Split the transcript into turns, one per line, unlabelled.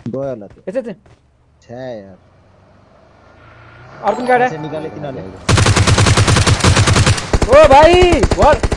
दो है वाला तो
ऐसे
6 है यार।
और कौन क्या है?
निकाले 3 वाले।
ओ भाई बहुत